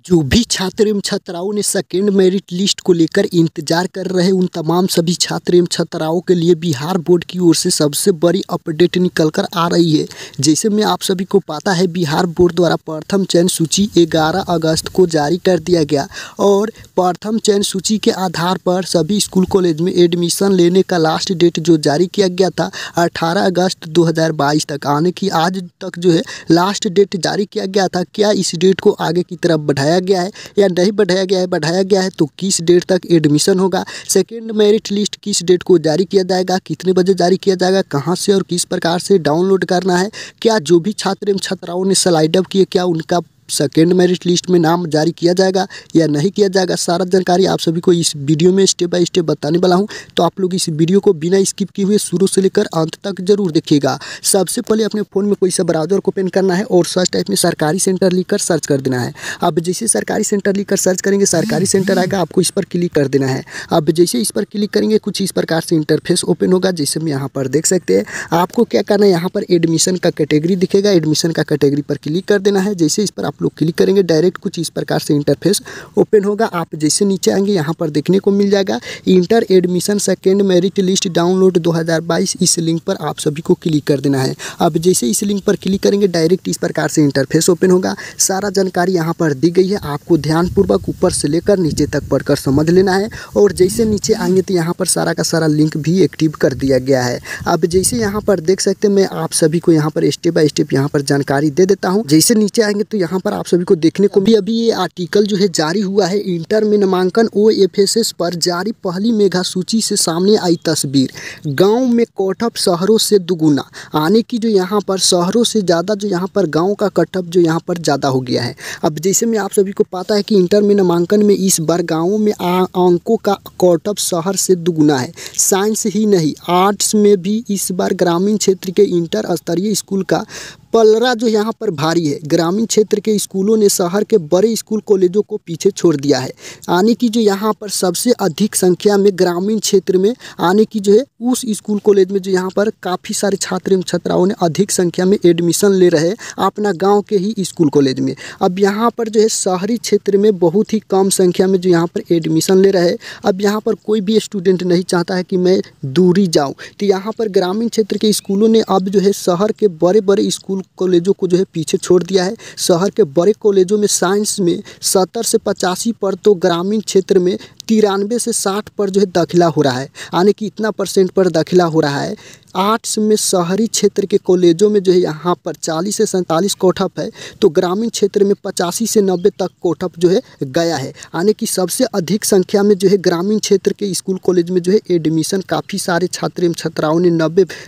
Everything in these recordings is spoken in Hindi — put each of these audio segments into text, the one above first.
जो भी छात्र एवं छात्राओं ने सेकेंड मेरिट लिस्ट को लेकर इंतजार कर रहे उन तमाम सभी छात्र एवं छात्राओं के लिए बिहार बोर्ड की ओर से सबसे बड़ी अपडेट निकल कर आ रही है। जैसे में आप सभी को पता है, बिहार बोर्ड द्वारा प्रथम चयन सूची 11 अगस्त को जारी कर दिया गया और प्रथम चयन सूची के आधार पर सभी स्कूल कॉलेज में एडमिशन लेने का लास्ट डेट जो जारी किया गया था 18 अगस्त 2022 तक, आने की आज तक जो है लास्ट डेट जारी किया गया था। क्या इस डेट को आगे की तरफ बढ़ाया गया है या नहीं बढ़ाया गया है? बढ़ाया गया है तो किस डेट तक एडमिशन होगा? सेकेंड मेरिट लिस्ट किस डेट को जारी किया जाएगा? कितने बजे जारी किया जाएगा? कहां से और किस प्रकार से डाउनलोड करना है? क्या जो भी छात्र एवं छात्राओं ने स्लाइड अप किए, क्या उनका सेकेंड मेरिट लिस्ट में नाम जारी किया जाएगा या नहीं किया जाएगा? सारा जानकारी आप सभी को इस वीडियो में स्टेप बाय स्टेप बताने वाला हूं, तो आप लोग इस वीडियो को बिना स्किप किए हुए शुरू से लेकर अंत तक जरूर देखिएगा। सबसे पहले अपने फ़ोन में कोई सा ब्राउजर को ओपन करना है और सर्च टाइप में सरकारी सेंटर लिखकर सर्च कर देना है। अब जैसे सरकारी सेंटर लिखकर सर्च करेंगे, सरकारी सेंटर आएगा, आपको इस पर क्लिक कर देना है। अब जैसे इस पर क्लिक करेंगे कुछ इस प्रकार से इंटरफेस ओपन होगा। जैसे हम यहाँ पर देख सकते हैं, आपको क्या करना है, यहाँ पर एडमिशन का कैटेगरी दिखेगा, एडमिशन का कैटेगरी पर क्लिक कर देना है। जैसे इस पर आप लोग क्लिक करेंगे, डायरेक्ट कुछ इस प्रकार से इंटरफेस ओपन होगा। आप जैसे नीचे आएंगे, यहाँ पर देखने को मिल जाएगा inter admission second merit list download 2022, इस लिंक पर आप सभी को क्लिक कर देना है। अब जैसे इस लिंक पर क्लिक करेंगे, डायरेक्ट इस प्रकार से इंटरफेस ओपन होगा। सारा जानकारी यहाँ पर दी गई है, आपको ध्यानपूर्वक ऊपर से लेकर नीचे तक पढ़कर समझ लेना है। और जैसे नीचे आएंगे तो यहाँ पर सारा का सारा लिंक भी एक्टिव कर दिया गया है। अब जैसे यहाँ पर देख सकते हैं, मैं आप सभी को यहाँ पर स्टेप बाय स्टेप यहाँ पर जानकारी दे देता हूँ। जैसे नीचे आएंगे तो यहाँ पर आप सभी को देखने को भी अभी ये आर्टिकल जो है जारी हुआ है। इंटर में नामांकन OFSS पर जारी पहली मेगा सूची से सामने आई तस्वीर, गांव में कटऑफ शहरों से दुगुना, आने की जो यहाँ पर शहरों से ज़्यादा जो यहाँ पर गांव का कटऑफ जो यहाँ पर ज़्यादा हो गया है। अब जैसे में आप सभी को पता है कि इंटर में नामांकन में इस बार गाँवों में अंकों का कटऑफ शहर से दुगुना है। साइंस ही नहीं, आर्ट्स में भी इस बार ग्रामीण क्षेत्र के इंटर स्तरीय स्कूल का पलड़ा जो यहाँ पर भारी है। ग्रामीण क्षेत्र के स्कूलों ने शहर के बड़े स्कूल कॉलेजों को पीछे छोड़ दिया है। आने की जो यहाँ पर सबसे अधिक संख्या में ग्रामीण क्षेत्र में आने की जो है उस स्कूल कॉलेज में जो यहाँ पर काफ़ी सारे छात्र एवं छात्राओं ने अधिक संख्या में एडमिशन ले रहे अपना गाँव के ही स्कूल कॉलेज में। अब यहाँ पर जो है शहरी क्षेत्र में बहुत ही कम संख्या में जो यहाँ पर एडमिशन ले रहे। अब यहाँ पर कोई भी स्टूडेंट नहीं चाहता है कि मैं दूरी जाऊँ, तो यहाँ पर ग्रामीण क्षेत्र के स्कूलों ने अब जो है शहर के बड़े बड़े स्कूल कॉलेजों को जो है पीछे छोड़ दिया है। शहर के बड़े कॉलेजों में साइंस में 70 से 85 पर, तो ग्रामीण क्षेत्र में 93 से 60 पर जो है दाखिला हो रहा है, यानी कि इतना % पर दाखिला हो रहा है। आर्ट्स में शहरी क्षेत्र के कॉलेजों में जो है यहाँ पर 40 से 47 कटऑफ है, तो ग्रामीण क्षेत्र में 85 से 90 तक कटऑफ जो है गया है। यानी कि सबसे अधिक संख्या में जो है ग्रामीण क्षेत्र के स्कूल कॉलेज में जो है एडमिशन काफ़ी सारे छात्र एवं छात्राओं ने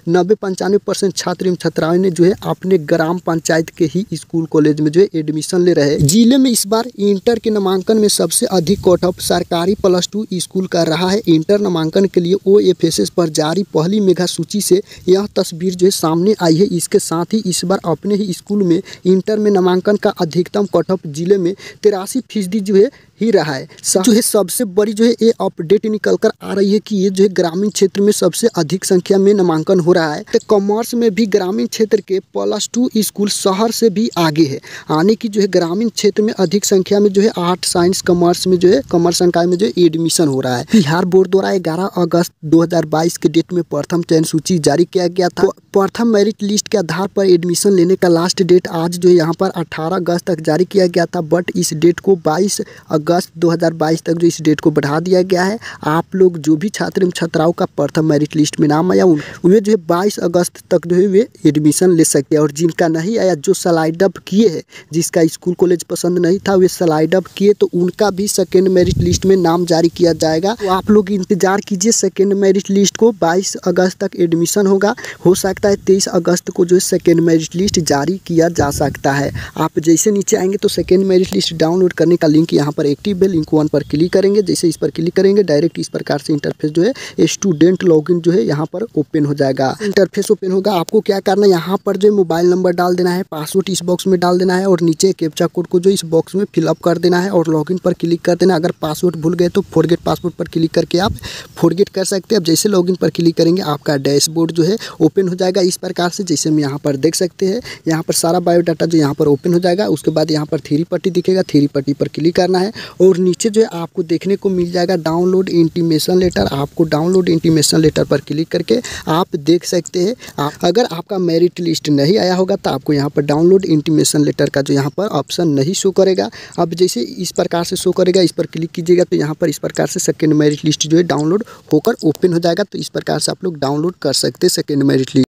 90-95% छात्र एवं छात्राओं ने जो है अपने ग्राम पंचायत के ही स्कूल कॉलेज में जो है एडमिशन ले रहे हैं। जिले में इस बार इंटर के नामांकन में सबसे अधिक कटऑफ सरकारी +2 स्कूल का रहा है। इंटर नामांकन के लिए OFSS पर जारी पहली मेगा सूची से यह तस्वीर जो है सामने आई है। इसके साथ ही इस बार अपने ही स्कूल में इंटर में नामांकन का अधिकतम कटऑफ जिले में 83% जो है ही रहा है। जो है सबसे बड़ी जो है ये अपडेट निकल कर आ रही है कि ये जो है ग्रामीण क्षेत्र में सबसे अधिक संख्या में नामांकन हो रहा है। तो कॉमर्स में भी ग्रामीण क्षेत्र के +2 स्कूल शहर से भी आगे है। आने की जो है ग्रामीण क्षेत्र में अधिक संख्या में जो है आर्ट साइंस कॉमर्स में जो है कॉमर्स संकाय में जो है एडमिशन हो रहा है। बिहार बोर्ड द्वारा 11 अगस्त 2022 के डेट में प्रथम चयन सूची जारी किया गया था। प्रथम मेरिट लिस्ट के आधार पर एडमिशन लेने का लास्ट डेट आज जो है यहाँ पर 18 अगस्त तक जारी किया गया था, बट इस डेट को 22 अगस्त 2022 तक जो इस डेट को बढ़ा दिया गया है। आप लोग जो भी छात्र एवं छात्राओं का प्रथम मेरिट लिस्ट में नाम आया वे जो है 22 अगस्त तक जो है वे एडमिशन ले सकते हैं। और जिनका नहीं आया, जो स्लाइड अप किए हैं, जिसका स्कूल कॉलेज पसंद नहीं था वे स्लाइड अप किए, तो उनका भी सेकेंड मेरिट लिस्ट में नाम जारी किया जाएगा। तो आप लोग इंतजार कीजिए, सेकेंड मेरिट लिस्ट को 22 अगस्त तक एडमिशन होगा। हो सकता है 23 अगस्त को जो है सेकेंड मेरिट लिस्ट जारी किया जा सकता है। आप जैसे नीचे आएंगे तो सेकेंड मेरिट लिस्ट डाउनलोड करने का लिंक यहाँ पर इंटरेक्टिव है, लिंक 1 पर क्लिक करेंगे। जैसे इस पर क्लिक करेंगे डायरेक्ट इस प्रकार से इंटरफेस जो है स्टूडेंट लॉगिन जो है यहाँ पर ओपन हो जाएगा। इंटरफेस ओपन होगा, आपको क्या करना है यहाँ पर जो मोबाइल नंबर डाल देना है, पासवर्ड इस बॉक्स में डाल देना है और नीचे कैप्चा कोड को जो इस बॉक्स में फिलअप कर देना है और लॉगिन पर क्लिक कर देना। अगर पासवर्ड भूल गए तो फॉरगेट पासवर्ड पर क्लिक करके आप फॉरगेट कर सकते हैं। अब जैसे लॉगिन पर क्लिक करेंगे आपका डैशबोर्ड जो है ओपन हो जाएगा इस प्रकार से, जैसे हम यहाँ पर देख सकते हैं। यहाँ पर सारा बायोडाटा जो यहाँ पर ओपन हो जाएगा। उसके बाद यहाँ पर 3 पट्टी दिखेगा, 3 पट्टी पर क्लिक करना है और नीचे जो है आपको देखने को मिल जाएगा डाउनलोड इंटीमेशन लेटर। आपको डाउनलोड इंटीमेशन लेटर पर क्लिक करके आप देख सकते हैं। अगर आपका मेरिट लिस्ट नहीं आया होगा तो आपको यहाँ पर डाउनलोड इंटीमेशन लेटर का जो यहाँ पर ऑप्शन नहीं शो करेगा। अब जैसे इस प्रकार से शो करेगा, इस पर क्लिक कीजिएगा तो यहाँ पर इस प्रकार से सेकंड मेरिट लिस्ट जो है डाउनलोड होकर ओपन हो जाएगा। तो इस प्रकार से आप लोग डाउनलोड कर सकते हैं सेकंड मेरिट लिस्ट।